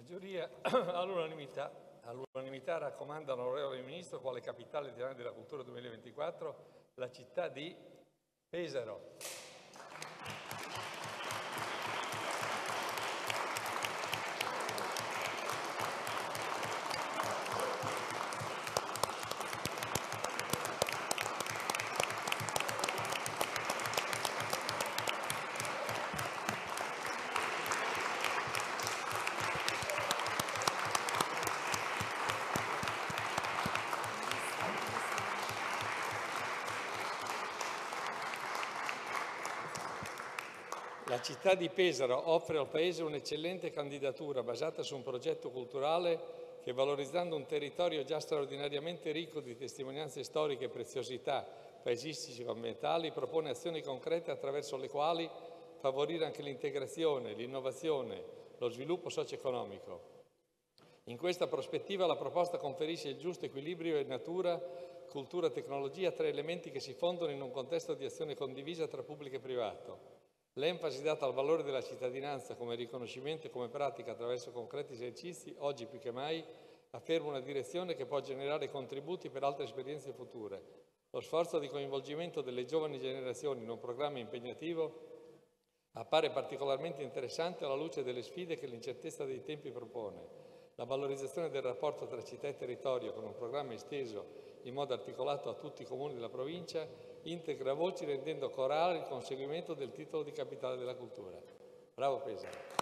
Giuria all'unanimità raccomanda all'onorevole Ministro quale capitale italiana della cultura 2024 la città di Pesaro. La città di Pesaro offre al Paese un'eccellente candidatura basata su un progetto culturale che, valorizzando un territorio già straordinariamente ricco di testimonianze storiche e preziosità paesistico-ambientali, propone azioni concrete attraverso le quali favorire anche l'integrazione, l'innovazione, lo sviluppo socio-economico. In questa prospettiva la proposta conferisce il giusto equilibrio e natura, cultura, tecnologia, tre elementi che si fondono in un contesto di azione condivisa tra pubblico e privato. L'enfasi data al valore della cittadinanza come riconoscimento e come pratica attraverso concreti esercizi, oggi più che mai, afferma una direzione che può generare contributi per altre esperienze future. Lo sforzo di coinvolgimento delle giovani generazioni in un programma impegnativo appare particolarmente interessante alla luce delle sfide che l'incertezza dei tempi propone. La valorizzazione del rapporto tra città e territorio con un programma esteso in modo articolato a tutti i comuni della provincia integra voci rendendo corale il conseguimento del titolo di capitale della cultura. Bravo Pesaro!